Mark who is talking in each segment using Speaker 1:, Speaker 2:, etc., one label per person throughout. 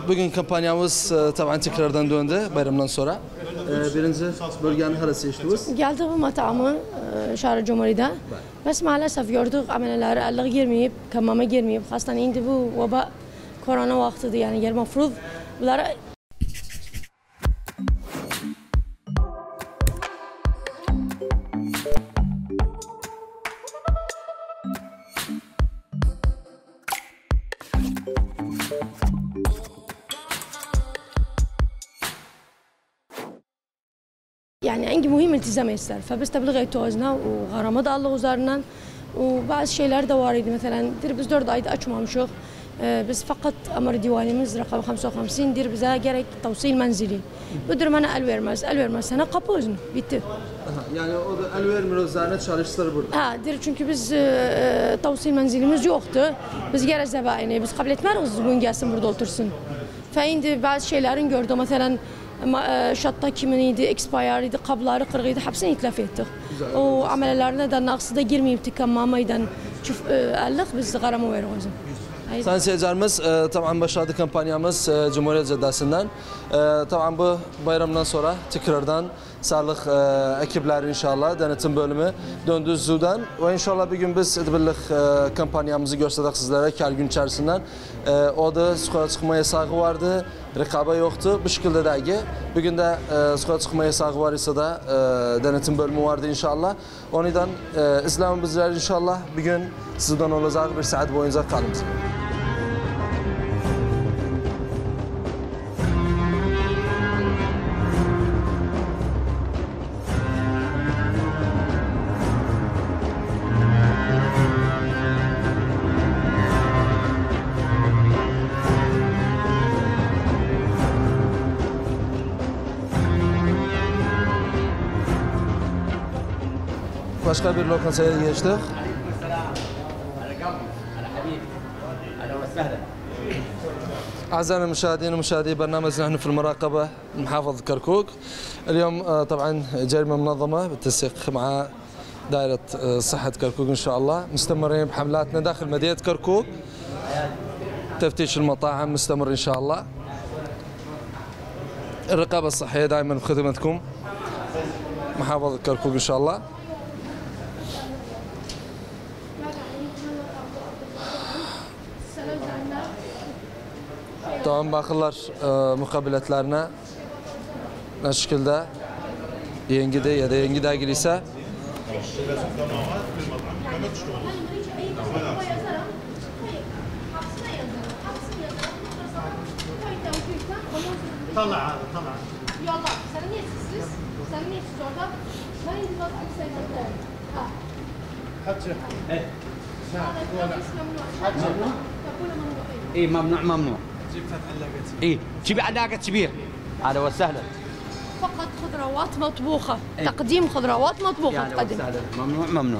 Speaker 1: bugün kampanyamız taban tekrardan döndü bayramdan sonra. Birinci bölgenin neresi seçtiniz?
Speaker 2: Geldik bu matamı Şarjı Cumhuriyet'e. Bes maalesef gördük ameleleri Allah girmeyip, kamama girmeyip. Hastan indi bu veba korona vaktidir yani yer mafruz. Bunlara يعني عندي مهم التزام يسر فبس تبلغ توازنا وغرامة الله وزارنا وبعض şeyler de var idi مثلا biz 4 ayda açmamışıq biz fakat amar divanimiz rakam 55 dir bize gerek tavsil menzili bu durumana el vermez sana kapı özünü bitti.
Speaker 1: Yani o da el vermiyor üzerine çalıştılar burada.
Speaker 2: Ha dir çünkü biz tavsil menzilimiz yoktu biz gerek zebaini biz kabul etmiyoruz bugün gelsin burada otursun. Feindi bazı şeylerin gördüm mesela şatta kiminiydi, expire'ydi, kabları kırgıydı, hepsini itlaf ettik. O amellerine de naksı da girmeyip tıkanmamaydan aldık, biz garamı veriyoruz.
Speaker 1: Sayın seyircilerimiz, tabii başladı kampanyamız Cumhuriyet Caddesi'nden. Tabii bu bayramdan sonra tekrardan sağlık ekipleri inşallah denetim bölümü döndü Zu'dan ve inşallah bir gün biz birlik kampanyamızı gösterdik sizlere her gün içerisinden. O da sokağa çıkma yasağı vardı, rekabet yoktu. Bu şekilde dergi. Bugün de sokağa çıkma yasağı var ise de denetim bölümü vardı inşallah. O yüzden izleyen bizler inşallah bir gün sizden olacak bir saat boyunca kalın. Başka bir lokantaya geçtik. أعزائنا المشاهدين ومشاهدي برنامج نحن في المراقبة محافظة كركوك. اليوم طبعا جريمة منظمة بالتنسيق مع دائرة صحة كركوك إن شاء الله مستمرين بحملاتنا داخل مدينة كركوك. تفتيش المطاعم مستمر إن شاء الله. الرقابة الصحية دائما بخدمتكم محافظة كركوك إن شاء الله. Tamam bakırlar mukabiletlerine ne şekilde yengide ya da yengide giriyse
Speaker 3: طلع
Speaker 2: يلا سنية orada ما ينتظر أكثر من ها
Speaker 3: حجة
Speaker 4: ايه ممنوع
Speaker 3: جيب فتح علاقات
Speaker 4: ايه جيبي علاقة كبير هذا وسهلا
Speaker 2: فقط خضروات مطبوخة تقديم خضروات مطبوخة تقدم
Speaker 4: ممنوع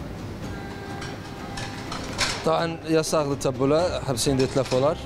Speaker 1: طبعا yasak tabular hepsini detlafolar.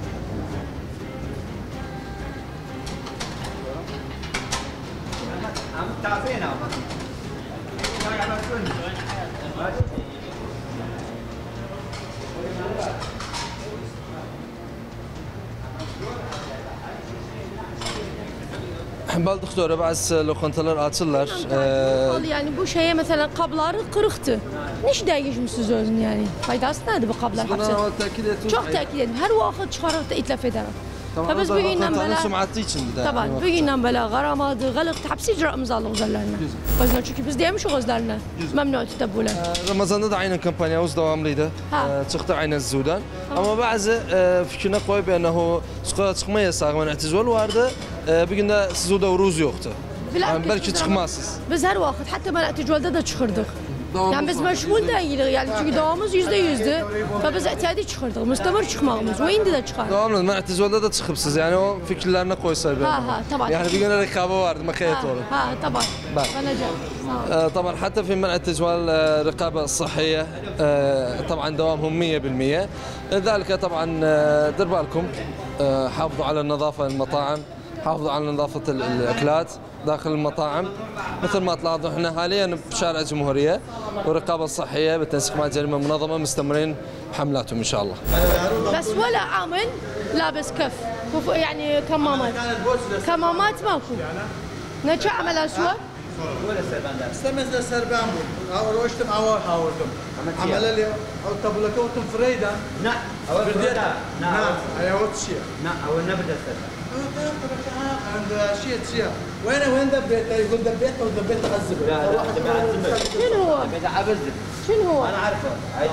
Speaker 1: Bal doktora bazı lokantalar açırlar.
Speaker 2: Yani bu şeye mesela kabları kırıktı. Niş değişmişsiniz özün yani? Faydası nedir bu kablar hepsi? Çok tekit edin. Her vakit çıkarıp da itlaf ederim.
Speaker 1: Tamam, biz bugünden böyle sum'atı için bir de.
Speaker 2: Tamam, bugünden böyle garamadı, galıktı, hepsi icraımızı aldık üzerlerine. Çünkü biz diyemiş o üzerine. Memnun tabular.
Speaker 1: Ramazan'da da aynı kampanyamız devamlıydı. Çıktı aynı Zu'dan. Ama bazı fikrine koyup yani sokağa çıkma yasağı ve i'tizal vardı. Bugün de Zu'da uruz yoktu. Yani belki çıkmazsınız.
Speaker 2: Biz her vakit hatta ben i'tijalda da çıkırdık. Yani biz meşgul değiliz yani çünkü devamımız %100'dü. Ve biz ihtiyacı çıkardık, müstemir çıkmağımız ve indi de çıkardık.
Speaker 1: Devamlı, ben i'tizalda da çıkıpsınız yani o fikirlerine koysa bir.
Speaker 2: tamam.
Speaker 1: Yani bir gün rekabet vardı, makayet oldu.
Speaker 2: tamam.
Speaker 1: طبعا حتى في منع التجوال الرقابة الصحية طبعا دوامهم 100%. لذلك طبعا دير بالكم حافظوا على النظافة المطاعم، حافظوا على نظافة الأكلات داخل المطاعم. مثل ما تلاحظوا احنا حاليا بشارع الجمهورية والرقابة الصحية بالتنسيق مع الجريمة المنظمة مستمرين بحملاتهم إن شاء الله.
Speaker 2: بس ولا عامل لابس كف يعني كمامات كمامات ماكو نجا عمل اسود
Speaker 3: استمز السربان او روشتم او حاولتم عمل لي او تبلكوتم فريدا
Speaker 4: نعم
Speaker 3: نعم اي هو الشيء
Speaker 4: نعم او نبدا السلبان
Speaker 3: عند شيء وين دبيت يقول دبيت ودبيت غزب
Speaker 2: شنو هو؟ شنو هو؟
Speaker 4: انا عارفه هاي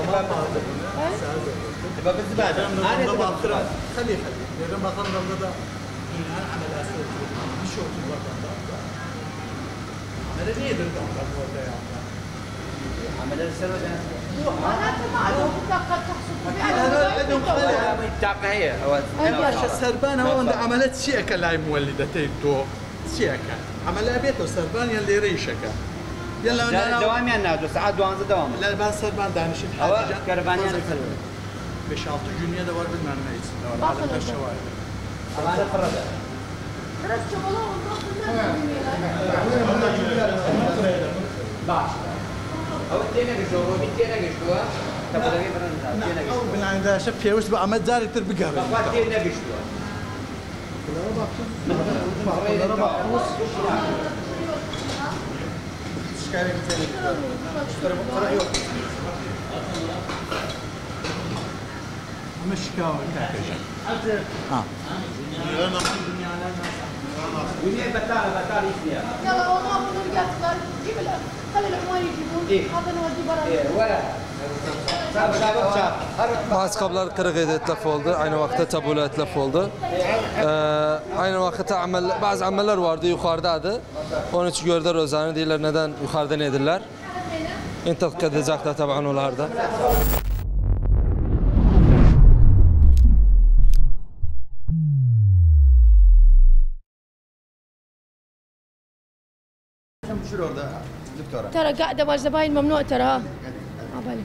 Speaker 4: تبقى بالزباده انا تبقى بالزباده
Speaker 3: خليه لما خلنا الغداء انا عمل اسود مش شو في الوطن انا ليه بدهم
Speaker 4: عمل السلبان
Speaker 3: السربان هو عند عملت شيكه لا مولدتين تو شيكه عمل بيته السربان يلي ريشك
Speaker 4: يلا دوامي انا ساعات دوام دوام
Speaker 3: لا بس السربان دانش
Speaker 4: الحاجه كرفاني انا سلبان
Speaker 3: بشاطو جونيا دوار بالمرميز على الشوارع
Speaker 4: انا فرده او تينا قشوا وبيتينا قشوا تبغى تينا
Speaker 3: قشوا من عند شفيه وش بقى متزاري تربقها
Speaker 4: بقى تينا قشوا
Speaker 3: مش كاوي
Speaker 4: بتال يسميها
Speaker 2: يلا والله بنرجع جيب خلي العمال يجيبون هذا نودي برا
Speaker 4: ولا
Speaker 1: Maskablar kırık etlef oldu. Aynı vakti tabula etlef oldu. Aynı vakti bazı ameller vardı yukarıdaydı. Onun için gördüler özlerini değiller neden yukarıda nedirler. İntak edecekler tabi onlarda.
Speaker 2: ترى قاعده مال زباين ممنوع ترى ها عبالي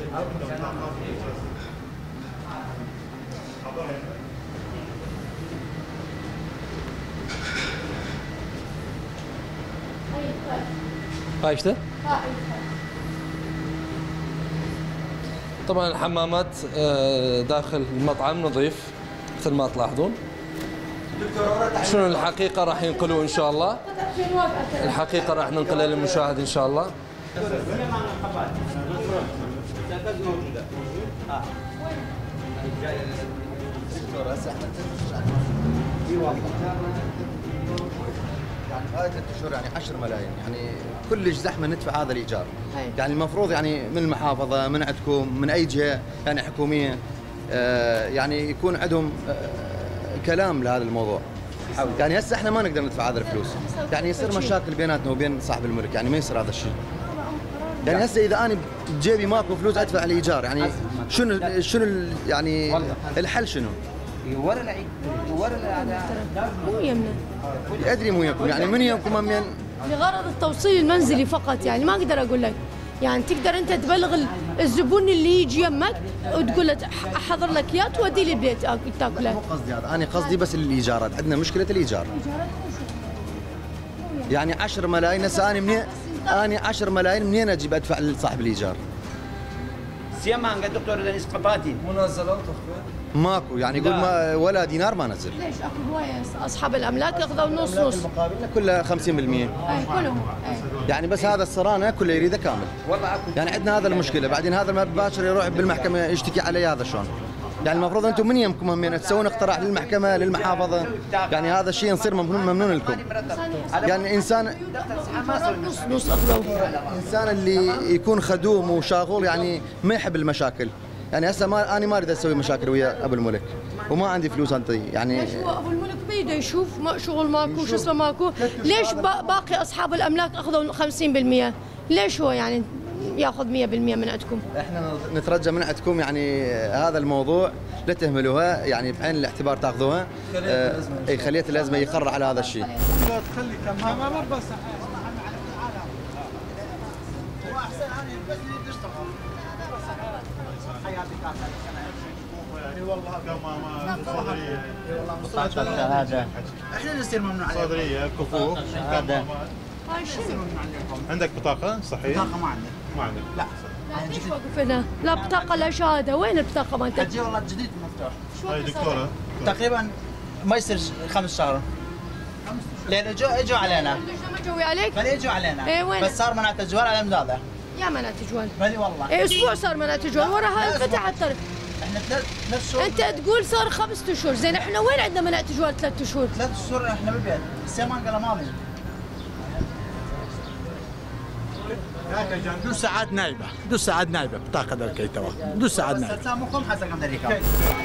Speaker 1: هاي işte. طبعا الحمامات داخل المطعم نظيف مثل ما تلاحظون. شنو الحقيقة راح ينقلوا إن شاء الله. الحقيقة راح ننقلها للمشاهد إن شاء الله.
Speaker 5: يعني هاي 3 شهور يعني 10 ملايين يعني كلش زحمه ندفع هذا الايجار. يعني المفروض يعني من المحافظه من عندكم من اي جهه يعني حكوميه يعني يكون عندهم كلام لهذا الموضوع. يعني هسه احنا ما نقدر ندفع هذا الفلوس، يعني يصير مشاكل بيناتنا وبين صاحب الملك، يعني ما يصير هذا الشيء. يعني هسه اذا انا بجيبي ماكو فلوس ادفع الايجار، يعني شنو يعني الحل شنو؟
Speaker 4: ولا
Speaker 2: مو يمنا
Speaker 5: ادري مو يمكم، يعني من يمكم امين
Speaker 2: لغرض التوصيل المنزلي فقط، يعني ما اقدر اقول لك، يعني تقدر انت تبلغ الزبون اللي يجي يمك وتقول له احضر لك اياه توديه للبيت تاكله.
Speaker 5: مو قصدي هذا، انا قصدي بس الايجارات، عندنا مشكله الايجار. يعني 10 ملايين هسه انا 10 ملايين منين اجيب ادفع لصاحب الايجار؟
Speaker 4: سيما عند الدكتور دنيس قباتي
Speaker 1: منزله وتخفيض
Speaker 5: ماكو، يعني يقول ما ولا دينار ما نزل.
Speaker 2: ليش اخذ هوايه اصحاب الاملاك اخذوا نص نص
Speaker 5: مقابلنا كلها 50%.
Speaker 2: اي كلهم
Speaker 5: يعني بس هذا الصرانه كله يريده كامل.
Speaker 4: والله
Speaker 5: يعني عندنا هذا المشكله، بعدين هذا المباشر يروح بالمحكمه يشتكي علي، هذا شلون؟ يعني المفروض انتم من يمكم همين تسوون اقتراح للمحكمه للمحافظه، يعني هذا الشيء نصير ممنون لكم. يعني انسان
Speaker 2: نص اخذوا.
Speaker 5: الانسان اللي يكون خدوم وشاغول يعني ما يحب المشاكل. يعني هسه انا ما اريد اسوي مشاكل ويا ابو الملك وما عندي فلوس انطيه، يعني
Speaker 2: ليش هو ابو الملك بيده يشوف شغل ماكو شو اسمه ماكو، ليش باقي اصحاب الاملاك اخذوا 50%؟ ليش هو يعني ياخذ 100% من عندكم؟
Speaker 5: احنا نترجى من عندكم يعني هذا الموضوع لا تهملوها، يعني بعين الاعتبار تاخذوها. اي خليه الازمه يقرر على هذا الشيء.
Speaker 3: تخلي كم ما بس هو احسن عني بس تشتغل حياتك يعني والله قمامات صدريه والله
Speaker 4: هذا
Speaker 3: احنا نصير ممنوع علينا صدريه كفوف هذا
Speaker 2: هاي شنو؟
Speaker 6: عندك بطاقة صحيح؟
Speaker 3: بطاقة ما عندك؟
Speaker 6: ما عندك
Speaker 3: لا
Speaker 2: ليش وقف هنا؟ لا بطاقة لا شهادة، وين البطاقة مالتك؟
Speaker 3: تجي والله جديد مفتوح
Speaker 6: هاي دكتورة
Speaker 3: تقريبا ما يصير 5 شهور لان اجوا علينا
Speaker 2: ما جوي عليك؟
Speaker 3: بل اجوا علينا
Speaker 2: إيه وين؟
Speaker 3: بس صار مناطق جوال على مداده
Speaker 2: يا مناطق جوال
Speaker 3: بلي والله
Speaker 2: ايه اسبوع صار مناطق جوال وراها انفتح الطريق
Speaker 3: احنا 3 شهور
Speaker 2: انت تقول صار 5 اشهر زين احنا وين عندنا مناطق جوال 3 اشهر
Speaker 3: 3 شهور احنا بالبيت السيمان قال ماضي
Speaker 7: دو ساعات نايبه دو ساعات نايبه بطاقه دركي توا دو ساعات نايبه
Speaker 3: سامكم حسب كم دريكا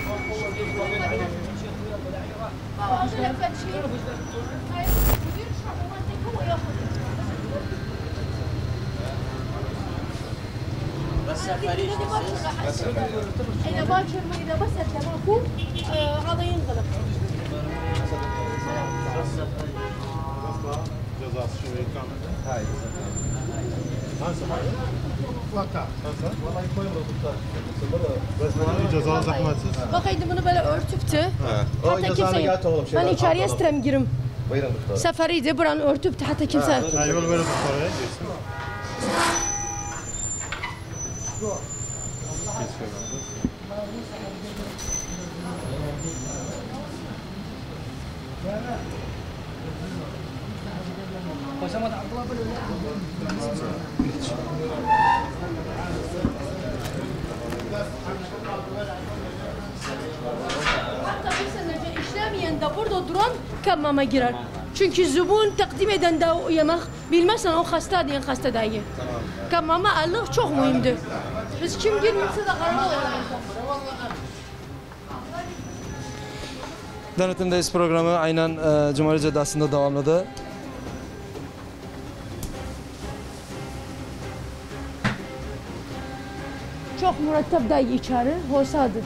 Speaker 4: بس سفريش
Speaker 2: اذا باكر اذا بس انت ماكو هذا ينغلق
Speaker 6: جزاء شوي كامل هاي جزاء زحمة
Speaker 2: باقي من بلا örtüptü. Hatta kimse ben içeriye istirem girim. Seferiydi buranın örtüptü hatta kimse.
Speaker 6: yol verin doktora geçsin.
Speaker 2: Hatta bir sene işlemeyen de burada duran kammama girer. Çünkü zubun takdim eden de yemek bilmezsen o hasta diyen hasta değil. Kammama Allah çok mühimdir. Biz kim girmezse de karar
Speaker 1: Denetimdeyiz programı aynen Cumhuriyet Caddesi'nde devamladı.
Speaker 2: Çok mürettep değil içeri, hosadır.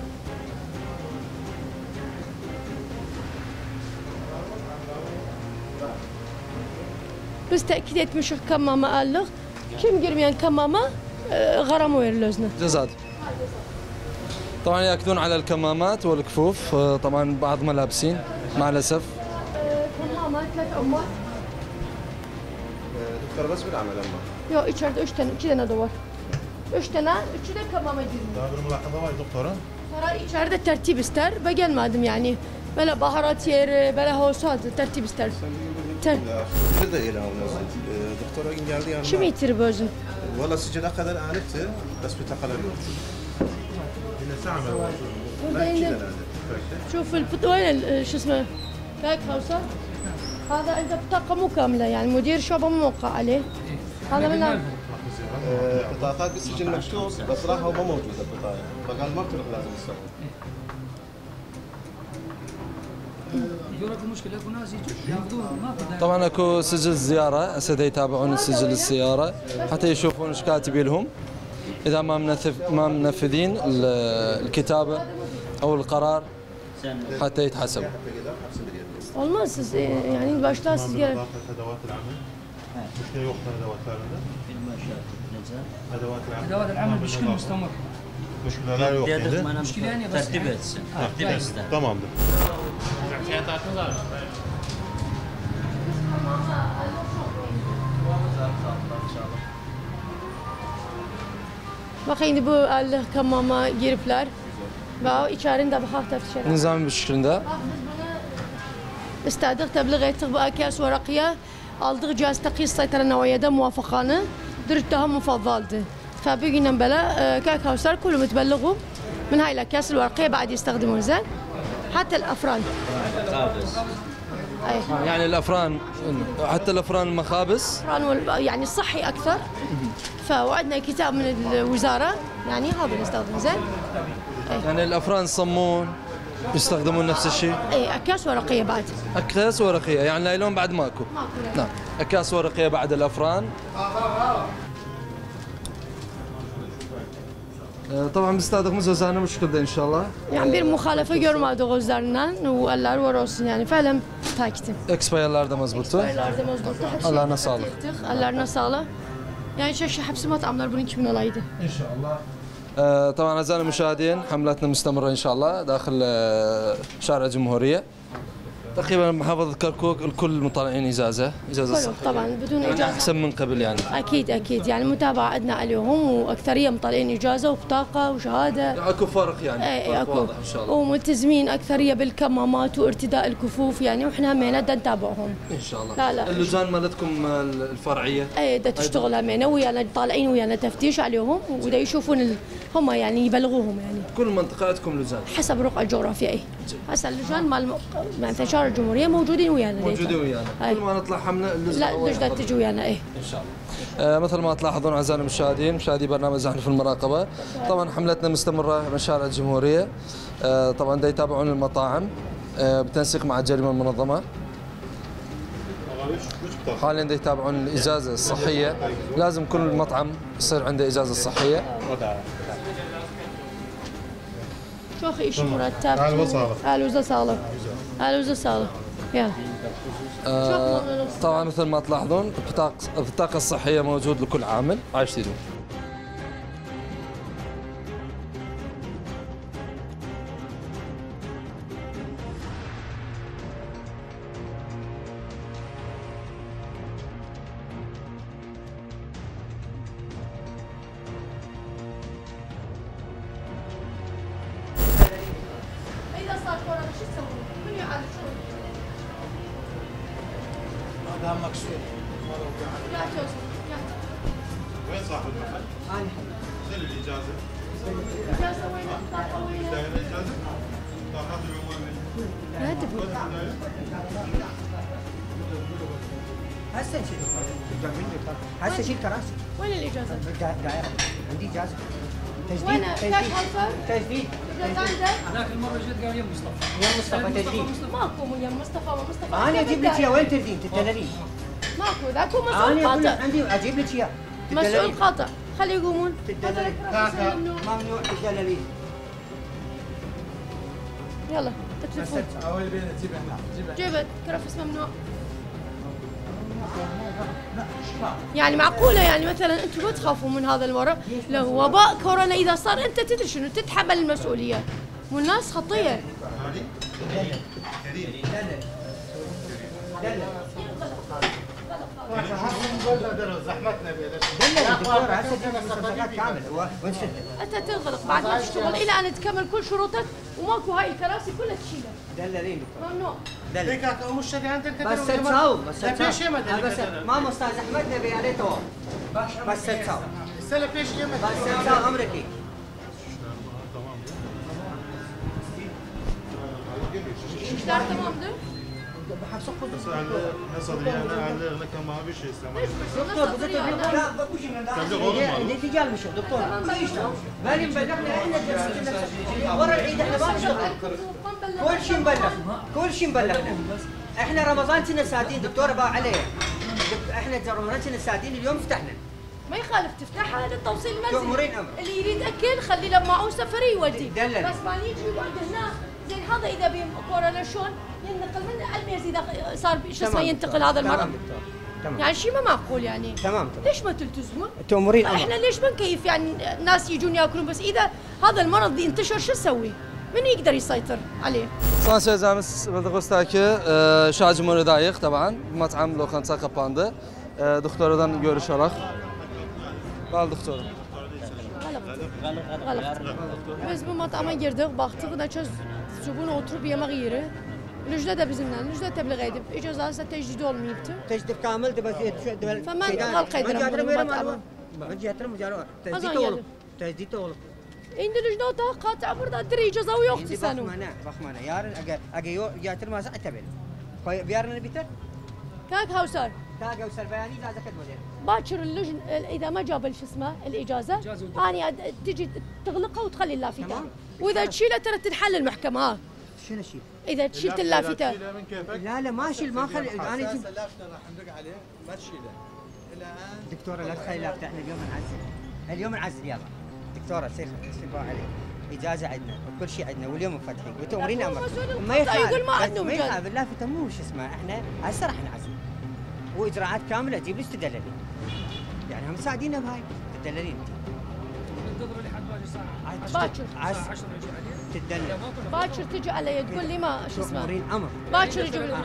Speaker 2: Biz tekit etmişik kammama aldık. Kim girmeyen kammama غرامه يرلوزنا.
Speaker 1: جزاد. طبعا ياكدون على الكمامات والكفوف طبعا بعض ما لابسين مع الاسف.
Speaker 2: كمامة 3 عمات.
Speaker 8: دكتور بس بالعمل اما.
Speaker 2: Yok içeride 3 tane, 2 tane de var. 3 tane, 3'ü de kamama girmiyor.
Speaker 6: Daha bir mülakaza var doktora.
Speaker 2: Sonra içeride tertip ister ve gelmedim yani. Böyle baharat yeri, böyle havasat tertip ister.
Speaker 8: كذا إلى دكتورة geldi yanıma.
Speaker 2: Kim yitir bözün?
Speaker 8: والله السجنة kadar عالجت بس بتقل الوقت.
Speaker 6: Yine sağ mı?
Speaker 8: كذا
Speaker 2: Burada
Speaker 8: لازم.
Speaker 2: شوف وين شو اسمه؟ هيك خلصة. هذا عنده بطاقة مو كاملة يعني مدير شعبة مو موقع عليه. هذا من
Speaker 8: بطاقات بالسجن مكتوب بس راح هو ما موجود البطاقة فقال ما بتروح لازم السفر.
Speaker 1: طبعا اكو سجل زياره هسه يتابعون السجل السياره حتى يشوفون ايش كاتبين لهم اذا ما منفذين الكتابه او القرار حتى يتحاسبوا.
Speaker 2: olmaz siz yani başta siz gelin.
Speaker 6: ادوات العمل. مشكله وقت ادواتlarında.
Speaker 9: ادوات العمل بشكل مستمر.
Speaker 6: Müşküleler yok yani.
Speaker 9: Tertip etsin.
Speaker 6: Tamamdır.
Speaker 2: Bakın bu Allah kamama giripler. Ve içerinde bu hafta tefşir.
Speaker 1: نظام بالشكل
Speaker 2: استعداد تبليغ يتغ بأكياس ورقية aldığı cihaz تقييس السيطرة النووية موافقانة درجتها مفضلة فبيجينا بلا كاكاوسر كلهم يتبلغوا من هاي الأكياس الورقية بعد يستخدمون زين حتى الأفران أي.
Speaker 1: يعني الافران حتى الافران المخابز
Speaker 2: يعني صحي أكثر فوعدنا كتاب من الوزارة يعني هذا نستخدم زين
Speaker 1: يعني الافران الصمون يستخدمون نفس الشيء؟
Speaker 2: اي اكياس ورقيه بعد.
Speaker 1: اكياس ورقيه يعني نايلون بعد ماكو. نعم اكياس ورقيه بعد الافران. طبعا بيستخدموا زوزانه مشكلة ان شاء الله.
Speaker 2: Yani bir muhalefe görmedi gözlerinden ve eller var olsun yani falan takitim.
Speaker 1: Expire'lar da mazbuttu.
Speaker 2: Expire'lar da mazbuttu.
Speaker 1: Allah'ına sağlık.
Speaker 2: Allah'ına sağlık. Yani şu hepsi matamlar bunun kimin olaydı?
Speaker 1: İnşallah. طبعا اعزائنا المشاهدين حملتنا مستمره ان شاء الله داخل شارع الجمهوريه تقريبا محافظة كركوك الكل مطلعين إجازة صحية
Speaker 2: طبعا بدون إجازة
Speaker 1: أحسن من قبل يعني.
Speaker 2: أكيد يعني المتابعة عندنا عليهم وأكثرية مطلعين إجازة وبطاقة وشهادة.
Speaker 1: أكو فرق يعني.
Speaker 2: اي اكو
Speaker 1: واضح إن شاء الله.
Speaker 2: وملتزمين أكثرية بالكمامات وارتداء الكفوف يعني وإحنا همينة بدنا نتابعهم.
Speaker 1: إن شاء الله.
Speaker 2: لا
Speaker 1: اللجان مالتكم الفرعية.
Speaker 2: اي بدها تشتغل همينة ويانا طالعين ويانا تفتيش عليهم وبدا يشوفون هم يعني يبلغوهم يعني.
Speaker 1: كل منطقة عندكم لجان.
Speaker 2: حسب رقعة جغرافية اي. هسه اللجان مال انتشار الجمهورية موجودين ويانا.
Speaker 1: كل ما نطلع حملة
Speaker 2: اللجنة تجي ويانا اي.
Speaker 1: إن شاء الله. مثل ما تلاحظون اعزائنا المشاهدين مشاهدي برنامج زحف المراقبه، طبعا حملتنا مستمره من شارع الجمهوريه، طبعا دا يتابعون المطاعم بالتنسيق مع الجريمه المنظمه. حاليا دا يتابعون الاجازه الصحيه، لازم كل مطعم يصير عنده اجازه صحيه.
Speaker 2: شو اخي شيء مرتب. الوزة صالة يلا.
Speaker 1: طبعا مثل ما تلاحظون البطاقة الصحية موجود لكل عامل عايش تدوم.
Speaker 2: إذا صار كورونا شو تسوون؟ من يعالج شو؟
Speaker 3: هذا مكسور.
Speaker 2: لا جوزي
Speaker 8: وين صاحب المحل؟
Speaker 2: أنا
Speaker 8: سل الإجازة.
Speaker 2: الإجازة وين؟ البطاقة وين؟
Speaker 8: الإجازة؟ بطاقات العمومية.
Speaker 2: لا تقول.
Speaker 10: هسه شيل كراسي.
Speaker 2: وين الإجازة؟
Speaker 10: عندي إجازة.
Speaker 2: وين؟ كاش حوصل؟
Speaker 10: تجديد.
Speaker 2: إجازة عندك؟
Speaker 9: هذاك المره جيت قال يا مصطفى.
Speaker 10: يا مصطفى تجديد.
Speaker 2: ماكو يا مصطفى.
Speaker 10: أنا أجيب لك إياه وين تجديد؟ تدللين.
Speaker 2: ماكو ذاكو مسؤول
Speaker 10: أنا أقول لك
Speaker 2: خاطئ.
Speaker 10: عندي أجيب لك إياه.
Speaker 2: مسؤول خاطئ. خليه يقومون.
Speaker 10: تدللين. ممنوع تدللين.
Speaker 2: يلا تلفون.
Speaker 3: أول بين
Speaker 2: جيبت كرفس ممنوع. يعني معقولة يعني مثلا انتم ما تخافوا من هذا المرض؟ لو وباء كورونا اذا صار انت تدري شنو تتحمل المسؤولية والناس خطية.
Speaker 3: زحمتنا
Speaker 2: انت تنغلق بعد ما تشتغل الى ان تكمل كل شروطك وماكو هاي الكراسي كلها تشيلها.
Speaker 10: دللين
Speaker 2: ممنوع.
Speaker 3: دلك مش عندك
Speaker 10: بس تساوم بس
Speaker 3: ليش ما
Speaker 10: بس ما مستاذ احمد نبي عليه تو بس تساوم
Speaker 3: السلف ليش يما
Speaker 10: بس تساوم امريكي.
Speaker 2: ايش دار تمام ده؟
Speaker 8: بس هسه انا كان ما في شيء
Speaker 10: دكتور لا بقوش اللي تجال مش دكتور مالي مبلغنا احنا ورا العيد احنا ما نشتغل كل شيء مبلغنا احنا رمضان كنا سادين دكتور باع عليه احنا رمضان كنا سادين اليوم فتحنا
Speaker 2: ما يخالف تفتحها للتوصيل المنزلي.
Speaker 10: تأمرين أمر.
Speaker 2: اللي يريد اكل خلي له معه سفري يودي.
Speaker 10: دلل.
Speaker 2: بس ما يجي يقعد هنا زين هذا اذا بكورونا شلون ينتقل من الميز اذا صار شو اسمه ينتقل هذا المرض.
Speaker 10: تمام.
Speaker 2: يعني شيء ما معقول يعني.
Speaker 10: تمام.
Speaker 2: ليش ما تلتزمون؟
Speaker 10: تأمرين أمر.
Speaker 2: احنا ليش ما نكيف يعني الناس يجون ياكلون بس اذا هذا المرض ينتشر شو نسوي؟ من يقدر يسيطر عليه؟
Speaker 1: Son sözlerimiz Vladivostok'taki Şarj Cumhuriyeti'dayıq طبعا مطعم lokanta kapandı. Doktoradan görüşerek. Al doktorum.
Speaker 2: غلط. Biz bu matama girdik, baktık neçə zubun oturup yemek yeri. Lüjde de bizimle, lüjde tebliğ edip, icazası tecdidi olmayıptı.
Speaker 10: تجديد كامل تبى
Speaker 2: فما غلق يدرم بالمطعم.
Speaker 10: تجديد أول تجديد أول
Speaker 2: İndi lüjde o da qat'a burada diri icazağı yoktu sanu.
Speaker 10: Bakmana yarın aga yatır masa atabilir. Yarın biter.
Speaker 2: كاك هاوسر.
Speaker 10: كاك هاوسر بياني إذا ذكرت مدير.
Speaker 2: باكر اللجن اذا ما جاب شو اسمه الاجازه اني تجي تغلقها وتخلي اللافته واذا تشيلها ترى تنحل المحكمه ها
Speaker 10: شنو شيل؟
Speaker 2: اذا شلت اللافته
Speaker 10: لا ما اشيل ما خلي انا
Speaker 3: اللافته راح ندق عليه ما تشيله الى الان
Speaker 10: دكتوره لا تخلي لافته احنا اليوم نعزل يلا دكتوره سير عليه اجازه عندنا وكل شيء عندنا واليوم مفتحين وتأمرين امر
Speaker 2: ما يقول ما عندهم
Speaker 10: ما يخالف اللافته مو شو اسمه احنا هسه راح نعزل واجراءات كامله تجيب ليش تدللين يعني هم مساعدينا بهاي تدللين
Speaker 9: ودبر لحد باقي الساعه
Speaker 2: باكر
Speaker 10: 10 تدلل
Speaker 2: باكر تجي علي تقول لي ما شو اسمه
Speaker 10: مورين امر
Speaker 2: باكر يجيب لنا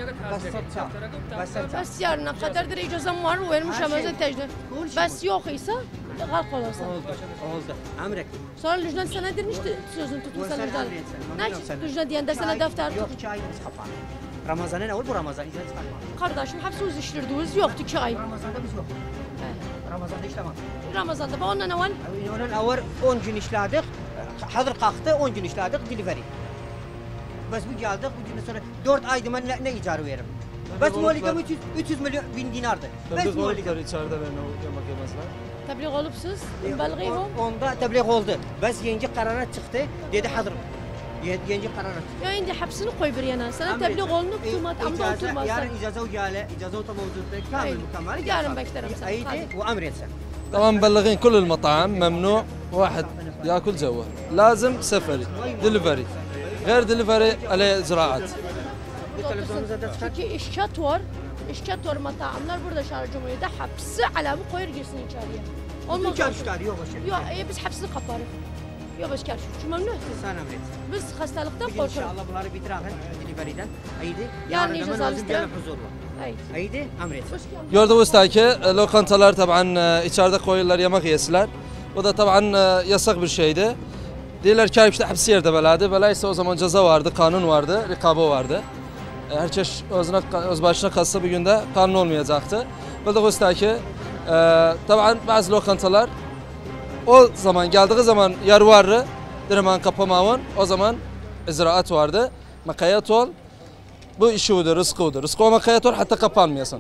Speaker 10: بس
Speaker 2: yarına kadar da icazam var vermişim özel tecrübe. Bes yok ise kalk olursa.
Speaker 10: oldu amrek
Speaker 2: Sonra Lüjnan sana demişti sözünü tutmuşsan Lüjnan. Ne? Lüjnan diyen de sana defter
Speaker 10: yok
Speaker 2: tut.
Speaker 10: çayımız kapalı. Ramazan'ın evvel bu Ramazan izin çıkarma.
Speaker 2: Kardeşim hepsi uz işlerdiniz yoktu ki ay.
Speaker 10: Ramazan'da biz yok. Ramazan'da işlemem.
Speaker 2: Ramazan'da ben ondan evvel
Speaker 10: Onun evvel 10 gün işledik. Hazır kalktı 10 gün işledik delivery. Bas bu geldik bu gün sonra 4 ayda ben ne icarı veririm. Bas muhalifem 300 milyon bin dinardı.
Speaker 1: Tabii muhalifler içeride ben o yemek yemezler.
Speaker 2: tebliğ olupsuz. Belgihum.
Speaker 10: Onda tebliğ oldu. Bas yeni karara çıktı. Dedi hazırım. Yeni karara çıktı.
Speaker 2: Ya indi hepsini koy bir yana. Sana tebliğ olunu tutumat amda oturmazsan.
Speaker 10: Yarın icazı gale. İcazı da mevcuttu. Kamil mükemmel.
Speaker 2: Yarın beklerim seni.
Speaker 10: Aydı bu emretsen.
Speaker 1: طبعا مبلغين كل المطاعم ممنوع واحد ياكل جوا لازم سفري دليفري غير دليفري عليه اجراءات
Speaker 2: Çünkü işçat var. İşçat var matağımlar burada Şarjı Cumhuriyet'te hepsi alamı koyur girsin içeriye. Olmaz.
Speaker 10: Bir karışlar yok o şey.
Speaker 2: Yok biz hepsini kaparız. Yok biz karşı. Şu memnun.
Speaker 10: Sen emretsen.
Speaker 2: Biz hastalıktan
Speaker 10: Bugün
Speaker 2: korkuyoruz.
Speaker 10: inşallah bunları bitirelim delivery'den. Aydı.
Speaker 2: Yarın
Speaker 10: Yarın
Speaker 2: icazı
Speaker 10: hemen özüm
Speaker 2: isterim.
Speaker 10: gelip huzurlu.
Speaker 2: Hayır.
Speaker 10: Aydı emretsen.
Speaker 1: Gördüğünüz ki lokantalar taban içeride koyuyorlar yemek yesinler. O da taban yasak bir şeydi. Diyorlar ki işte hepsi yerde beladı. Belaysa o zaman ceza vardı, kanun vardı, rikabı vardı. Herkes öz başına kalsa bir günde kanun olmayacaktı. Gördüğünüz ki taban bazı lokantalar o zaman geldiği zaman yer vardı. Dirman kapamağın o zaman icraat vardı. Makayat ol. Bu işi odur, rızkı odur. Rızkı o makayat ol hatta kapanmayasın.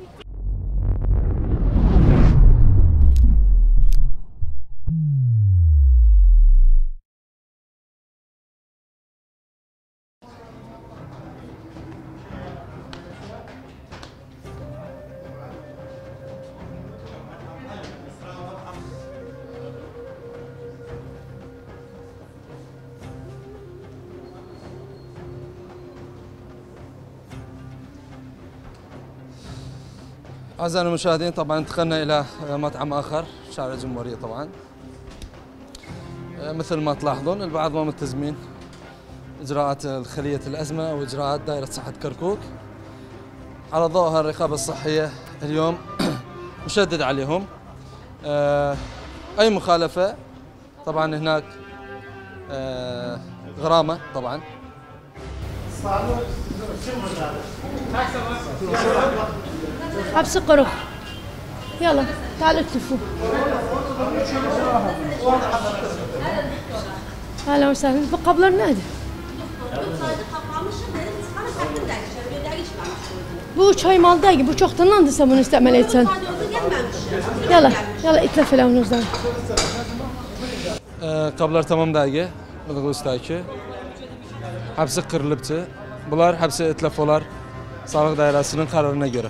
Speaker 1: أعزائنا المشاهدين طبعا انتقلنا إلى مطعم آخر شارع الجمهورية طبعا مثل ما تلاحظون البعض ما ملتزمين إجراءات خلية الأزمة أو إجراءات دائرة صحة كركوك على ضوءها الرقابة الصحية اليوم مشدد عليهم أي مخالفة طبعا هناك غرامة طبعا
Speaker 2: Hepsi kırık. Yalla, تعالوا تلفوا. هلا وسهلا. Bu kablar nerede? Bu çay maldaydı. Bu çoktanlandı sen bunu istemel etsen. Yalla, yalla itle filanınızdan.
Speaker 1: Kablar tamam dayı. Bu ustaki. Hepsi kırılıptı. Bunlar hepsi etlafolar sağlık dairesinin kararına göre.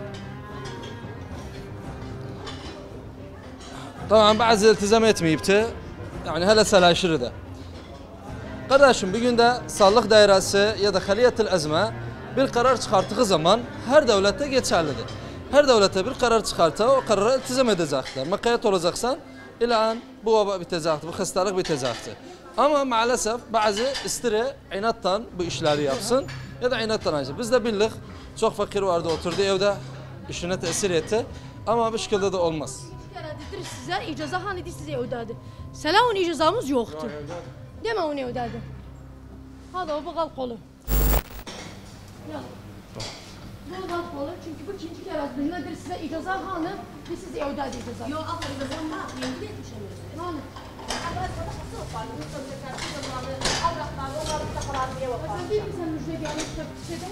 Speaker 1: Tamam bazı iltizam etmeyipti. Yani hele selaşırı da. Kardeşim bir günde sağlık dairesi ya da haliyetil ezme bir karar çıkarttığı zaman her devlette geçerlidir. Her devlette bir karar çıkarttığı o karara iltizam edecekler. Makayet olacaksan ilan bu veba bitecekti, bu hastalık bitecekti. Ama maalesef bazı istiri inattan bu işleri yapsın ya da inattan acı. Biz de bildik çok fakir vardı oturdu evde işine tesir etti ama bu şekilde de olmaz.
Speaker 2: Dedir size icaza hani size ödedi. Selamın icazamız yoktu. Deme onu ödedi. Hadi o bakal kolu. Ya. Bu bakal kolu çünkü bu ikinci kere nedir size icaza hani size ödedi icaza.
Speaker 11: Yok abla icazam var. Yeni yetişemiyoruz.
Speaker 2: Hani? Sen değil mi sen müjde gelmiş tepkisede?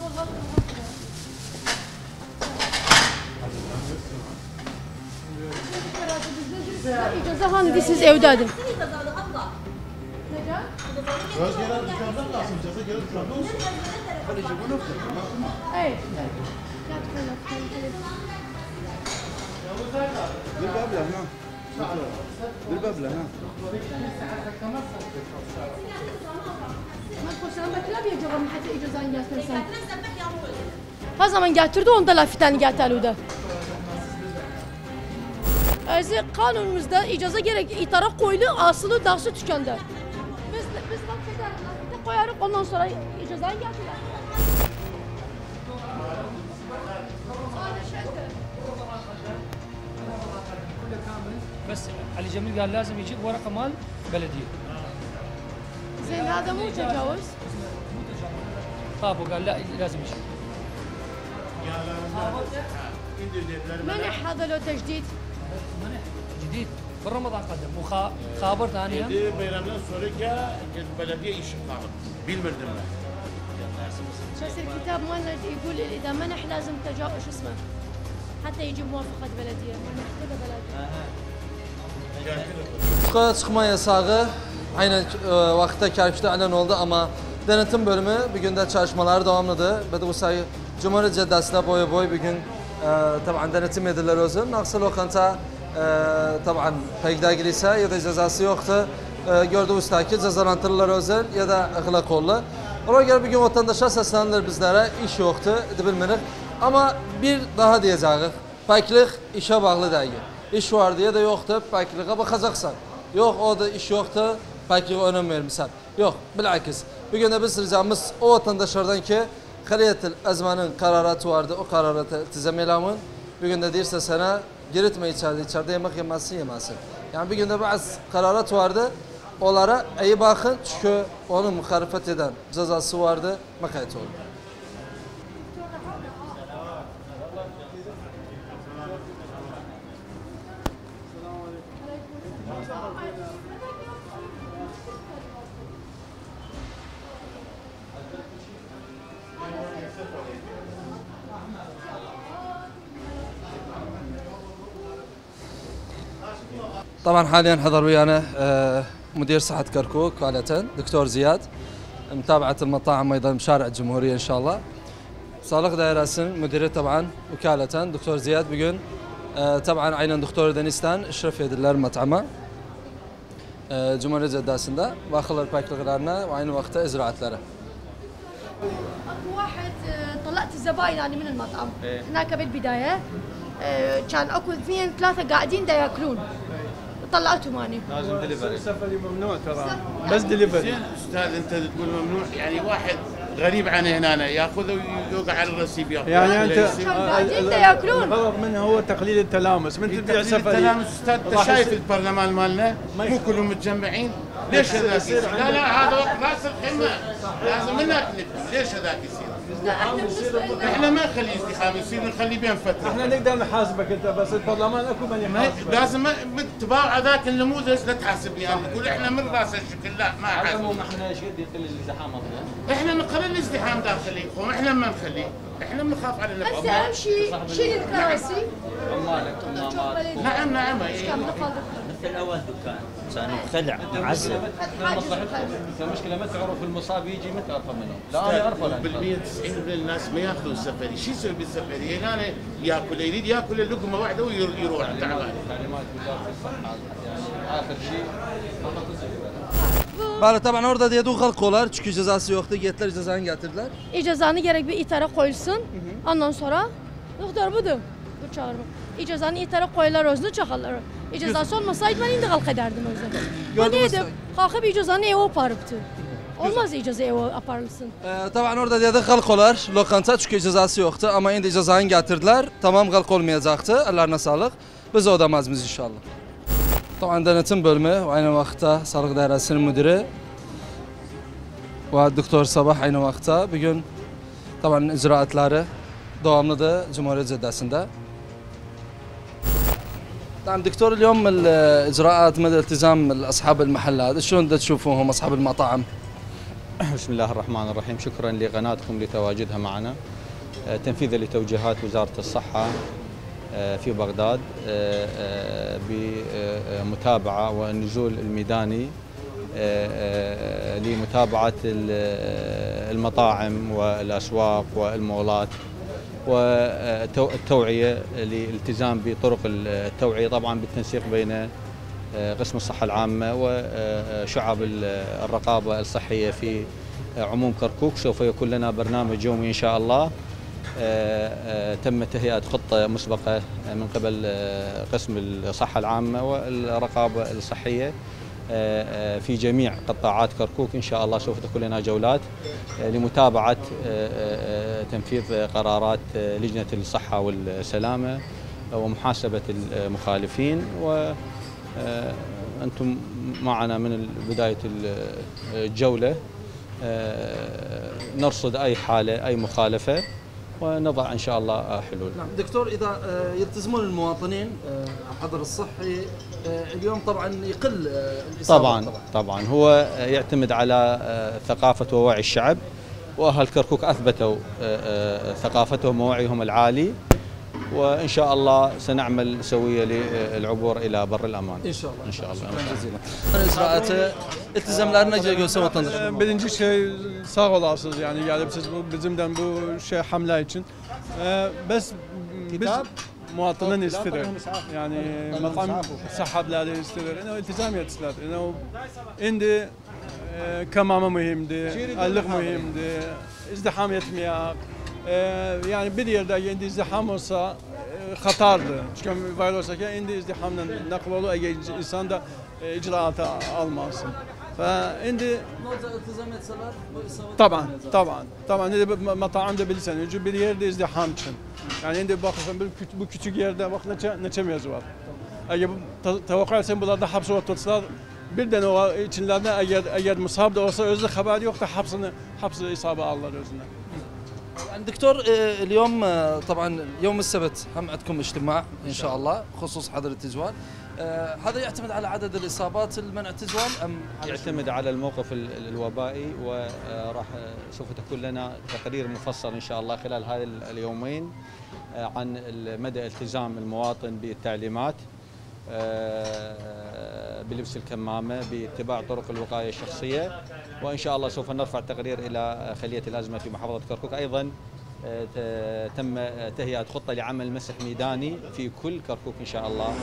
Speaker 2: İcaza hani siz evdedin. Neden?
Speaker 8: Özgürler dışarıdan kalsın, ceza gelip dışarıda olsun.
Speaker 3: Hadi bunu.
Speaker 2: Evet.
Speaker 3: بالباب لهنا بالباب لهنا
Speaker 2: Ha zaman getirdi onda lafitten getirdi. Bəzi qanunumuzda icazə gərək itara qoyulu, asılı, dağısı tükəndə. Biz vaxt qədərində qoyarıq, ondan sonra icazəni gətirlər.
Speaker 9: بس علي جميل قال لازم يجيب ورقه مال بلديه.
Speaker 2: زين هذا مو تجاوز؟
Speaker 9: طابو قال لا لازم يجيب.
Speaker 2: منح هذا له تجديد؟
Speaker 9: منح جديد بالرمضان قدم وخابرت انا
Speaker 12: بيرامنا سوريا البلديه ايش خابر بالمردمه.
Speaker 2: بس الكتاب مالنا يقول اذا منح لازم تجاوز شو اسمه؟ حتى يجيب موافقه بلديه، منح كذا بلديه.
Speaker 1: Çıkma yasağı aynen vakitte Kerpiç'te aynen oldu ama denetim bölümü bir günde çalışmalar devamlıdır. Ve de bu sayı Cumhuriyet Caddesi'nde boyu boy bir gün taban denetim edilir özün. Naksı lokanta taban pekde giriyse ya da cezası yoktu. Gördüğümüz ki cezalandırırlar özün ya da ıhlak oldu. Ona göre bir gün vatandaşlar seslendirir bizlere iş yoktu bilmirik. Ama bir daha diyeceğiz. Peklik işe bağlı değil. İş var diye de yoktu, pekliğe bakacaksan. Yok o da iş yoktu, pekliğe önem vermişsen. Yok, bilakis. Bugün de biz ricamız o vatandaşlardan ki Haliyetil Ezman'ın kararatı vardı, o kararatı iltizam elamın. Bugün de derse sana giritme içeride yemek yemezsin. Yani bugün de bazı kararat vardı, onlara iyi bakın çünkü onu muhalefet eden cezası vardı, makayet oldu. طبعا حاليا حضر ويانا مدير صحة كركوك فعليا دكتور زياد متابعة المطاعم أيضا بشارع الجمهورية إن شاء الله. سابق دائرة مديرية طبعا وكالة دكتور زياد بيقول طبعا عينا دكتور دنيستان اشرف يدلر مطعمة جمهورية جداسندا واخلر باكلغرنا وعين وقتها إزراعتلره.
Speaker 2: اكو واحد طلعت الزباين يعني من المطعم هناك بالبداية كان اكو اثنين ثلاثة قاعدين دا ياكلون طلعتهم اني.
Speaker 13: لازم دليفري. السفري ممنوع ترى بس دليفري.
Speaker 12: استاذ انت تقول ممنوع يعني واحد غريب عن هنا ياخذه ويوقع على الرصيف ياخذه.
Speaker 13: يعني انت
Speaker 2: قاعدين دا ياكلون.
Speaker 13: الغرض منه هو تقليل التلامس، من تبيع سفري.
Speaker 12: التلامس استاذ انت شايف البرلمان مالنا مو كلهم متجمعين، ليش هذاك يصير؟ لا هذا وقت راس الخدمة لازم هناك نبني، ليش هذاك يصير؟ احنا ما نخلي ازدحام يصير، نخلي بين فتره.
Speaker 13: احنا نقدر نحاسبك انت بس البرلمان اكو من يحاسبك.
Speaker 12: لازم باتباع هذاك النموذج لا تحاسبني انا، تقول احنا من راس الشكل لا ما احاسبك.
Speaker 14: احنا ايش قد يقل الازدحام افضل؟
Speaker 12: احنا نقلل الازدحام داخليكم، احنا ما نخليه، احنا بنخاف على نفسنا.
Speaker 2: بس اهم شيء شيل الكراسي.
Speaker 14: عمالك
Speaker 12: نعم نعم.
Speaker 14: مثل اول دكان كان خلع معزل. المشكله ما تعرف المصاب يجي متى ارفع منه. لا انا ارفع
Speaker 12: بالمية 90% من الناس ما ياخذون سفري، شو يسوي بالسفري؟ هنا ياكل يريد ياكل اللقمه واحده ويروح تعبان.
Speaker 14: تعليمات وزاره الصحه يعني اخر شيء
Speaker 1: Bəli, tabii orada diye kalkıyorlar çünkü cezası yoktu. Gettiler cezanı getirdiler.
Speaker 2: İcazanı gerek bir itara koyulsun. Ondan sonra doktor budur. Bu çağırma. İcazanı itara koyarlar özünü çakarlar. İcazası olmasaydı ben indi kalk ederdim özünü. Ben neydim? Kalkıp icazanı eve aparıptı. Olmaz icazı eve aparılsın.
Speaker 1: Tabii orada diye kalkıyorlar lokanta çünkü cezası yoktu ama indi cezanı getirdiler. Tamam kalk olmayacaktı. Ellerine sağlık. Biz odamazmız inşallah. طبعا denetim bölümü aynı vakitte Sağlık Dairesi'nin müdürü ve Doktor Sabah aynı vakitte bugün taban icraatları devamlıdır Cumhuriyet Caddesi'nde. طبعا دكتور اليوم الإجراءات مدى التزام أصحاب المحلات شلون تشوفوهم أصحاب المطاعم؟
Speaker 15: بسم الله الرحمن الرحيم، شكرا لقناتكم لتواجدها معنا تنفيذا لتوجيهات وزارة الصحة في بغداد بمتابعة والنزول الميداني لمتابعة المطاعم والأسواق والمولات والتوعية للالتزام بطرق التوعية طبعا بالتنسيق بين قسم الصحة العامة وشعب الرقابة الصحية في عموم كركوك. سوف يكون لنا برنامج يومي إن شاء الله تم تهيئة خطة مسبقة من قبل قسم الصحة العامة والرقابة الصحية في جميع قطاعات كركوك. إن شاء الله سوف تكون لنا جولات لمتابعة تنفيذ قرارات لجنة الصحة والسلامة ومحاسبة المخالفين، وأنتم معنا من بداية الجولة نرصد أي حالة أي مخالفة ونضع إن شاء الله حلول.
Speaker 1: نعم دكتور، إذا يلتزمون المواطنين الحظر الصحي اليوم طبعا يقل الإصابات.
Speaker 15: طبعا هو يعتمد على ثقافة ووعي الشعب، وأهل كركوك أثبتوا ثقافتهم ووعيهم العالي، وإن شاء الله سنعمل سوية للعبور إلى بر الأمان.
Speaker 1: إن شاء الله.
Speaker 15: إن شاء الله.
Speaker 1: Şükran cezilen. İcraatı iltizamlarına göre vatandaşlar.
Speaker 13: Birinci şey sağ olasınız yani gelip siz bizimden bu hamle için. Biz muhatının istiyor. Yani makam sahabları istiyor. İnه iltizam yetişler. İnه indi kamama mühimdi, allık mühimdi, izdiham yetmiyor. Yani bir yerde indi izdiham olsa hatardı. Çünkü var olsa ki indi izdihamla nakl olur, eğer insan da icraatı almasın. فعندي
Speaker 1: التزام etseler bu isabat.
Speaker 13: طبعا مطاعمda bilirsen önce bir yerde izdiham için. Yani indi bakırsan bu küçük yerde bak neçe mevzu var. Eğer tavuklar etsen bunlarda hapse otursalar birden o içinlerden eğer musab da olsa özü haberi yok da hapse isabı alırlar özüne.
Speaker 1: يعني دكتور اليوم طبعا يوم السبت هم عندكم اجتماع ان شاء الله خصوص حظر التزوال، هذا يعتمد على عدد الاصابات المنع التزوال ام
Speaker 15: يعتمد على الموقف الوبائي، وراح سوف تكون لنا تقرير مفصل ان شاء الله خلال هذه اليومين عن مدى التزام المواطن بالتعليمات بلبس الكمامة، باتباع طرق الوقاية الشخصية، وإن شاء الله سوف نرفع تقرير إلى خلية الأزمة في محافظة كركوك. أيضا تم تهيئة خطة لعمل مسح ميداني في كل كركوك إن شاء الله.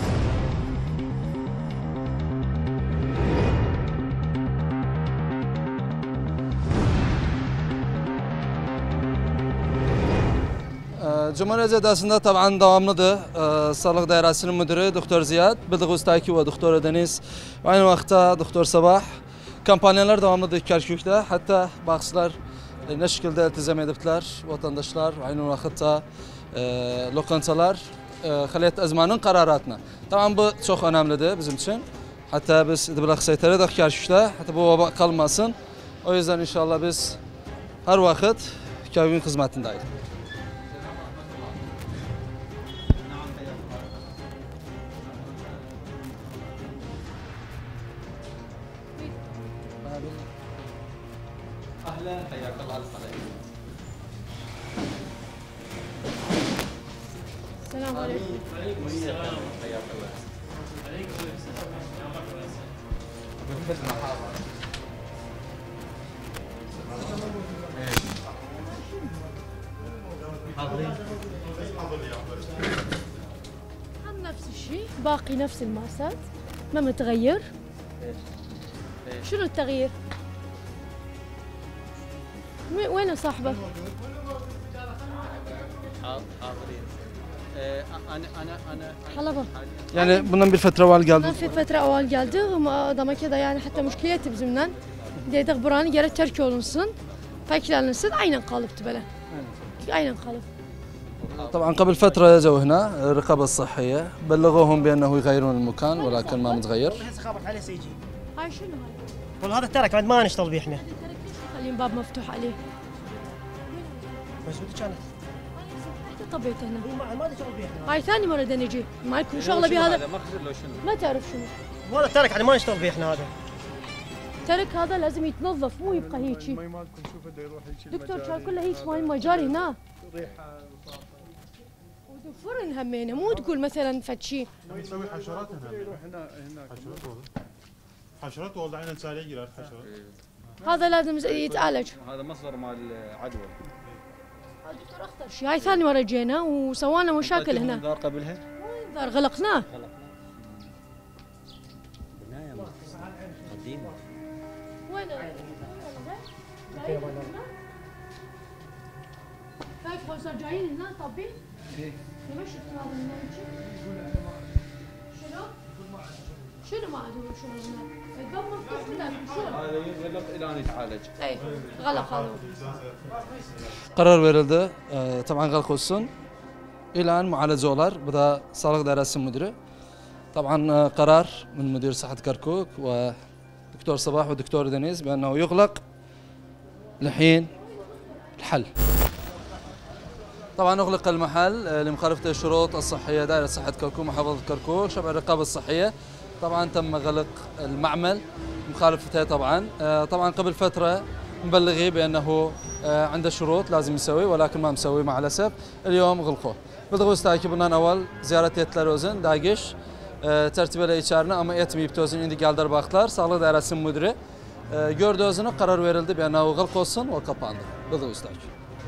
Speaker 1: Cumhuriyet Cedası'nda taban devamlıdır. Sağlık Dairesi'nin müdürü Doktor Ziyad, Bildiğiniz Taki ve Doktor Deniz ve aynı vakta Doktor Sabah. Kampanyalar devamlıdır Kerkük'te. Hatta baksılar ne şekilde iltizam ediptiler vatandaşlar ve aynı vakta lokantalar Haliyet Azman'ın kararatına. Tamam bu çok önemlidir bizim için. Hatta biz İdbilak Seytarı da Kerkük'te. Hatta bu vaba kalmasın. O yüzden inşallah biz her vakit Kerkük'ün hizmetindeyiz.
Speaker 15: أهلا حياك الله ألف عليك.
Speaker 2: السلام عليكم.
Speaker 15: وعليكم السلام حياك الله. عليكم
Speaker 2: هم نفس الشيء، باقي نفس الماسات ما متغير. شنو التغيير؟ وين صاحبه؟
Speaker 15: حاضرين. أنا
Speaker 2: حلبة.
Speaker 1: Yani bundan bir fetre evvel geldi.
Speaker 2: في فترة أول geldi ama adama كده يعني حتى مشكلتي bizimle. Dedik buranın geri terk olunsun, fakirlensin, aynen kalıptı böyle. aynen kalıp.
Speaker 1: طبعا قبل فترة جوا هنا الرقابة الصحية بلغوهم بأنه يغيرون المكان ولكن ما متغير.
Speaker 10: هسه خابط عليه سيجي.
Speaker 2: هاي شنو هاي؟
Speaker 10: والله هذا ترك بعد ما نشتغل بيه احنا.
Speaker 2: خلي الباب مفتوح عليه.
Speaker 10: بس بدي كانت.
Speaker 2: طبيت هنا.
Speaker 10: ما نشتغل بيه احنا.
Speaker 2: هاي ثاني مرة نجي، ما لكم شغلة بهذا.
Speaker 15: مخزن لو شنو؟
Speaker 2: ما تعرف شنو.
Speaker 10: والله ترك يعني ما نشتغل بيه احنا هذا.
Speaker 2: ترك هذا لازم يتنظف مو يبقى هيجي. دكتور كان كله هيك ماي مجاري هنا. فرن همينه مو تقول مثلا فشي.
Speaker 6: نسوي حشرات هنا. حشرات والله عين انسان يجري حشرات.
Speaker 2: هذا لازم يتعالج.
Speaker 15: هذا مصدر مال عدوى.
Speaker 2: الدكتور اخطر شيء، هاي ثاني مرة جينا وسوانا مشاكل هنا.
Speaker 15: انذار قبلها؟
Speaker 2: انذار غلقناه.
Speaker 14: بناية قديمة.
Speaker 2: وين؟ خلص جايين هنا طبي؟ ايه ليش هذا شنو؟ شنو ما عندهم شغل هناك؟ الباب مفتوح هناك شلون؟
Speaker 15: هذا يغلق الى ان يتعالج.
Speaker 2: اي غلق هذا.
Speaker 1: Karar verildi. Taban غلق olsun. İlan معالجة بدا سابق دائرة المديرية. طبعا قرار من مدير صحة كركوك ودكتور صباح ودكتور دنيس بأنه يغلق لحين الحل. طبعا أغلق المحل لمخالفة الشروط الصحية دائرة صحة كركوك محافظة كركوك شبع الرقابة الصحية. طبعا تم غلق المعمل مخالفتها طبعا قبل فترة مبلغي بأنه عنده شروط لازم يسوي ولكن ما مسوي مع الأسف. اليوم غلقوه. Bildiğiniz ki bundan evvel ziyaret ettiler özün, dagiş tertibeyle içerine ama etmeyip de özün indi geldiler baktılar. Sağlık Dairesi'nin müdürü gördü özünü, karar verildi bir yana gılk olsun ve kapandı. Bildiğiniz ki.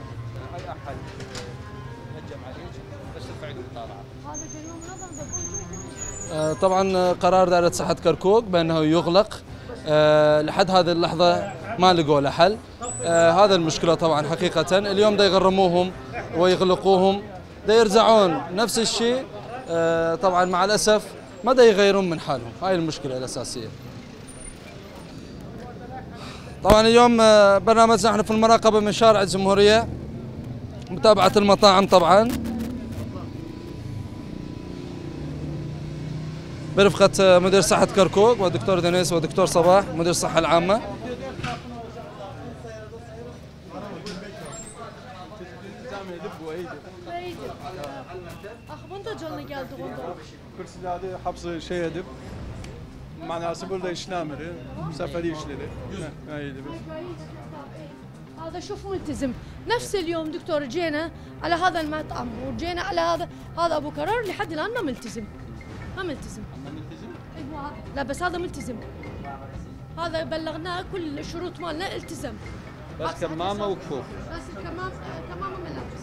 Speaker 1: طبعا قرار دائرة صحة كركوك بأنه يغلق لحد هذه اللحظة ما لقوا له حل. هذا المشكلة طبعا حقيقة اليوم دا يغرموهم ويغلقوهم دا يرجعون نفس الشيء طبعا مع الأسف ما دا يغيرون من حالهم. هاي المشكلة الأساسية. طبعا اليوم برنامجنا احنا في المراقبة من شارع الجمهورية متابعة المطاعم طبعا برفقة مدير صحة كركوك ودكتور دنيس ودكتور صباح مدير الصحة العامة.
Speaker 13: Kürsülerde hapsı şey edip manası burada işlemleri, seferi işleri.
Speaker 2: هذا شوف ملتزم نفس اليوم دكتور جينا على هذا المطعم وجينا على هذا ابو كرار لحد الان ما ملتزم. ايوه لا بس هذا ملتزم. هذا بلغناه كل الشروط مالنا التزم.
Speaker 15: بس كمامه وكفوف.
Speaker 2: بس كمامه ملابس.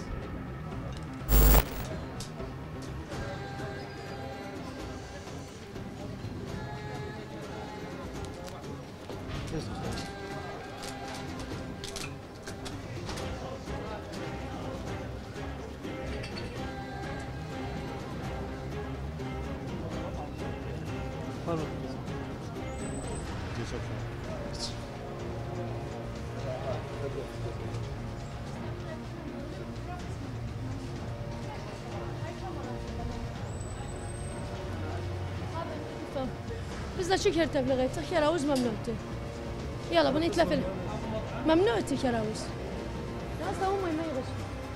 Speaker 2: بس لا شكر تبلغيتك كراوز ممنوعته. يلا بني تلفل ممنوعته كراوز. ناس هم ما يغش.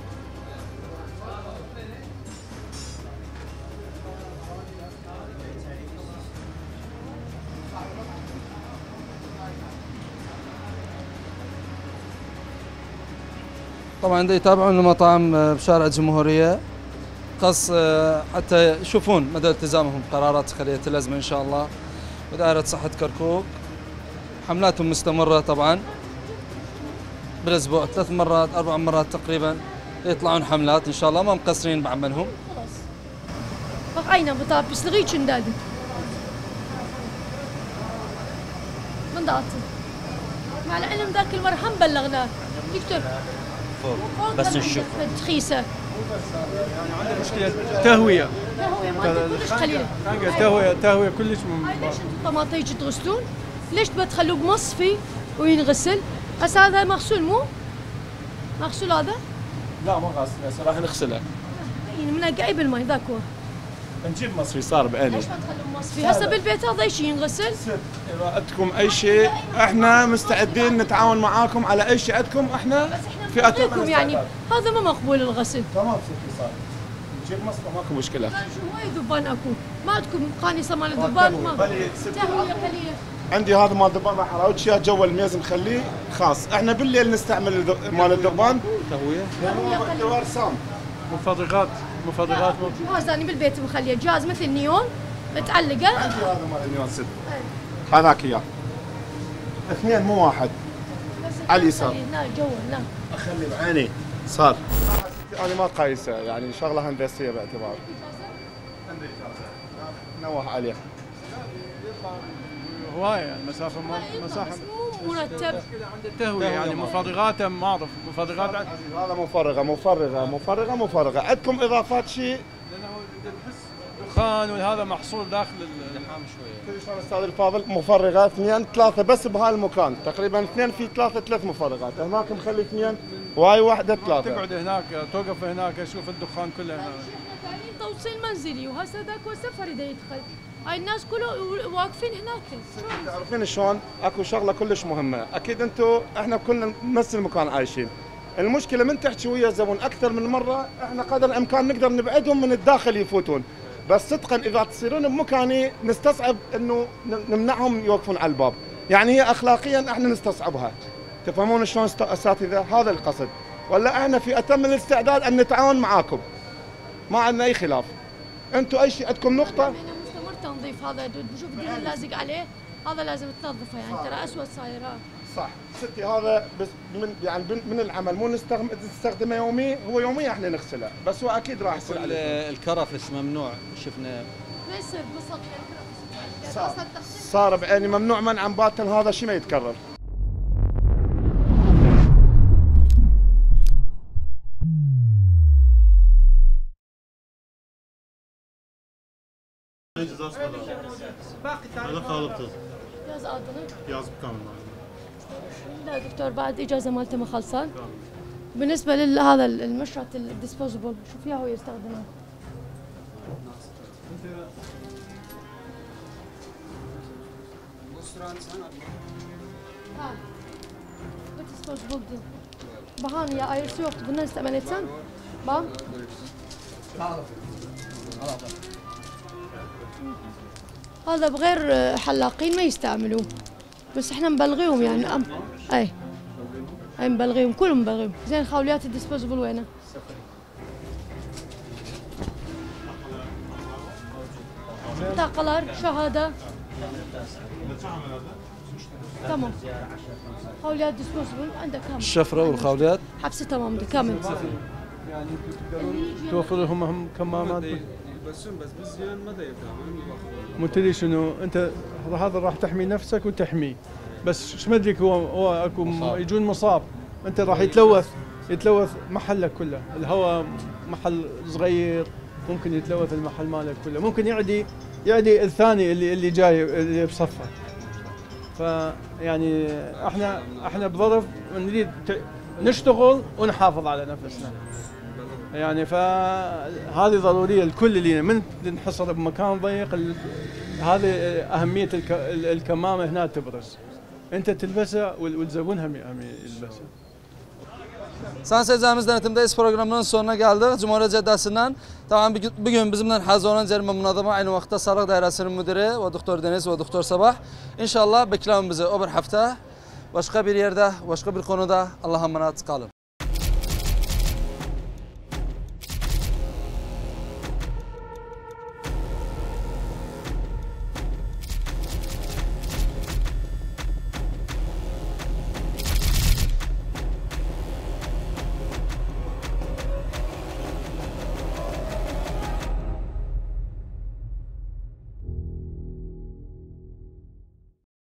Speaker 1: طبعا دا يتابعون المطاعم بشارع الجمهورية قص حتى يشوفون مدى التزامهم بقرارات خلية الأزمة إن شاء الله. ودائرة صحة كركوك حملاتهم مستمرة طبعا بالأسبوع 3 مرات 4 مرات تقريبا يطلعون حملات إن شاء الله ما مقصرين بعملهم.
Speaker 2: خلاص بقينا بطاب بيصلغي شندادي من ضاعت مع العلم ذاك المرة هم بلغناه دكتور
Speaker 14: بس نشوف
Speaker 2: تخيسة
Speaker 13: يعني عنده مشكلة تهوية
Speaker 2: ما كلش قليلة
Speaker 13: تهوية كلش
Speaker 2: ليش انتم الطماطم يجي تغسلون؟ ليش بتخلوه بمصفي وينغسل؟ هسه هذا مغسول مو؟ مغسول هذا؟
Speaker 6: لا ما غسل هسه راح نغسله.
Speaker 2: منقعي بالماء ذاك هو.
Speaker 6: نجيب مصفي صار بآلي.
Speaker 2: ليش ما تخلوه مصفي؟ هسه بالبيت هذا شيء ينغسل؟
Speaker 6: إذا عندكم أي شيء احنا مستعدين نتعاون معاكم على أي شيء عندكم احنا
Speaker 2: في أطلب يعني هذا ما مقبول الغسل.
Speaker 6: تمام ست صار. نجيب مصفى ماكو مشكلة.
Speaker 2: شو وايد ذبان اكو، ما عندكم قانصة مال الذبان ما تهوية قليلة.
Speaker 6: عندي هذا مال ذبان راح اراوج اياه جوا الميز مخليه خاص، احنا بالليل نستعمل مال الذبان
Speaker 15: تهوية.
Speaker 6: دوار سام.
Speaker 13: مفضغات
Speaker 2: جهاز انا بالبيت مخليه جهاز مثل نيون متعلقة.
Speaker 6: عندي هذا مال النيون ست. هذاك اياه. اثنين مو واحد. على اليسار.
Speaker 2: هنا جوا هنا.
Speaker 6: اخلي بعيني صار. انا ما قايسه يعني شغله هندسيه باعتبار. عندي اجازه. نوه عليه.
Speaker 13: هواية المسافة
Speaker 2: مساحة مرتب.
Speaker 13: تهوية يعني مفرغاته ما اعرف مفرغات
Speaker 6: هذا مفرغه عندكم اضافات شيء؟
Speaker 13: دخان وهذا محصول داخل اللحام شويه.
Speaker 6: شلون استاذ الفاضل؟ مفرغه 2 3 بس بهالمكان، تقريبا 2 في 3 مفرغات، هناك مخلي 2 وهاي واحده 3.
Speaker 13: تقعد هناك توقف هناك اشوف الدخان كله هناك.
Speaker 2: توصيل منزلي وهسه ذاك سفر اذا يدخل، هاي الناس كلهم واقفين هناك.
Speaker 6: تعرفين شلون؟ اكو شغله كلش مهمه، اكيد انتم احنا كلنا بنفس المكان عايشين. المشكله من تحكي ويا الزبون اكثر من مره، احنا قدر الامكان نقدر نبعدهم من الداخل يفوتون، بس صدقا اذا تصيرون بمكاني نستصعب انه نمنعهم يوقفون على الباب، يعني هي اخلاقيا احنا نستصعبها. تفهمون شلون اساتذه؟ هذا القصد، ولا احنا في اتم الاستعداد ان نتعاون معاكم. ما عندنا اي خلاف. انتم اي شيء عندكم نقطه؟
Speaker 2: مستمر تنظيف هذا بشوف الدنيا لازق عليه، هذا لازم تنظفه يعني ترى اسود صاير.
Speaker 6: صح ستي، هذا بس من العمل مو نستخدمه يومي، هو يوميا احنا نغسله، بس هو اكيد راح يصير عليه.
Speaker 15: الكرفس ممنوع شفنا.
Speaker 2: ما يصير بالضبط
Speaker 6: صار بعيني ممنوع منعا باتا، هذا شيء ما يتكرر.
Speaker 2: هذا خالطه جاز عضلي جاز بكامل. لا دكتور بعد اجازه مالته ما خلصان. بالنسبه لهذا المشرط الديسبوزبل شو فيها هو يستخدمه؟ الديسبوزبل بهان يا ايرسي وقت قلنا استعملتها بام هذا بغير حلاقين ما يستعملوه، بس احنا مبلغيهم يعني اي مبلغيهم كلهم مبلغيهم. زين خوليات الديسبوزبل وينه؟ تاقلر شهاده تمام. خوليات ديسبوزبل عندك كامل.
Speaker 1: الشفره والخوليات
Speaker 2: حبسه تمام كامل.
Speaker 13: يعني توفر لهم كمامات
Speaker 16: بس بالزيان ما
Speaker 13: مو تدري شنو انت، هذا راح تحمي نفسك وتحميه، بس ايش مدريك هو اكو يجون مصاب، انت راح يتلوث محلك كله، الهواء محل صغير ممكن يتلوث المحل مالك كله، ممكن يعدي الثاني اللي جاي اللي بصفه. فيعني احنا بظرف نريد نشتغل ونحافظ على نفسنا. يعني فهذه ضروريه الكل اللي من نحصر بمكان ضيق، هذه اهميه الكمامه هنا تبرز، انت تلبسها والزبون هم يلبسها.
Speaker 1: Sayın seyircilerimiz denetimdeyiz programının sonuna geldik. Cumhuriyet Caddesi'nden. Tamam bugün bizimle hazır olan Cerime Münadama aynı vakti Sağlık Dairesi'nin müdürü ve Doktor Deniz ve Doktor Sabah. İnşallah bekleyin bizi öbür hafta başka bir yerde, başka bir konuda. Allah'a emanet kalın.